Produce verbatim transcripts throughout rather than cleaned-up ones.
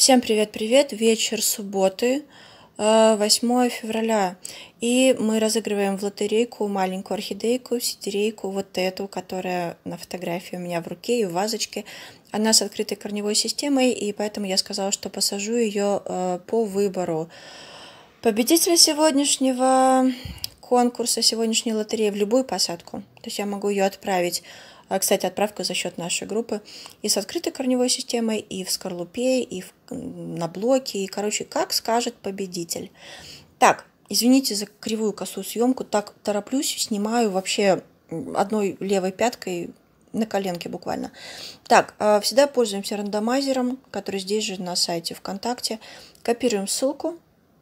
Всем привет-привет! Вечер субботы, восьмое февраля. И мы разыгрываем в лотерейку маленькую орхидейку, сидерейку, вот эту, которая на фотографии у меня в руке и в вазочке. Она с открытой корневой системой, и поэтому я сказала, что посажу ее по выбору. Победителя сегодняшнего конкурса, сегодняшней лотереи в любую посадку. То есть я могу ее отправить. Кстати, отправка за счет нашей группы. И с открытой корневой системой, и в скорлупе, и в, на блоке. И, короче, как скажет победитель. Так, извините за кривую косую съемку. Так тороплюсь, снимаю вообще одной левой пяткой на коленке буквально. Так, всегда пользуемся рандомайзером, который здесь же на сайте ВКонтакте. Копируем ссылку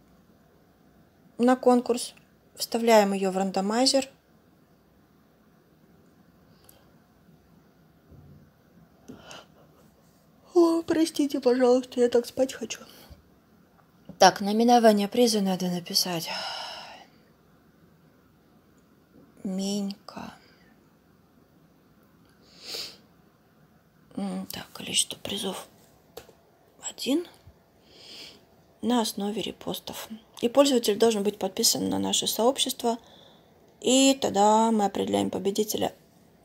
на конкурс. Вставляем ее в рандомайзер. О, простите, пожалуйста, я так спать хочу. Так, наименование приза надо написать. Менька. Так, количество призов один на основе репостов. И пользователь должен быть подписан на наше сообщество. И тогда мы определяем победителя.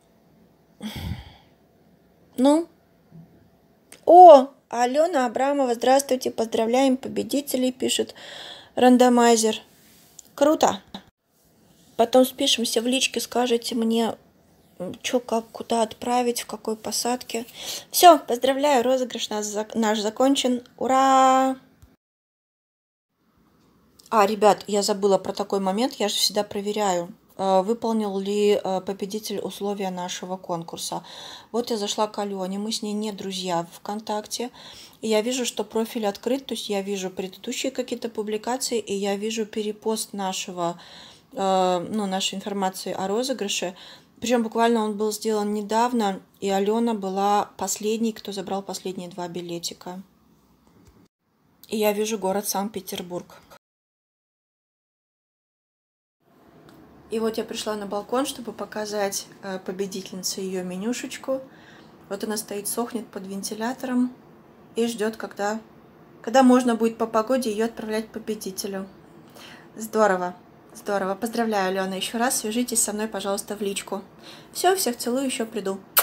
Ну? О, Алена Абрамова, здравствуйте, поздравляем победителей, пишет рандомайзер. Круто. Потом спишемся в личке, скажете мне, что, как, куда отправить, в какой посадке. Все, поздравляю, розыгрыш наш, наш закончен. Ура! А, ребят, я забыла про такой момент, я же всегда проверяю, выполнил ли победитель условия нашего конкурса. Вот я зашла к Алене, мы с ней не друзья в ВКонтакте, и я вижу, что профиль открыт, то есть я вижу предыдущие какие-то публикации, и я вижу перепост нашего, ну, нашей информации о розыгрыше. Причем буквально он был сделан недавно, и Алена была последней, кто забрал последние два билетика. И я вижу город Санкт-Петербург. И вот я пришла на балкон, чтобы показать победительнице ее менюшечку. Вот она стоит, сохнет под вентилятором и ждет, когда, когда можно будет по погоде ее отправлять победителю. Здорово, здорово. Поздравляю, Алена, еще раз. Свяжитесь со мной, пожалуйста, в личку. Все, всех целую, еще приду.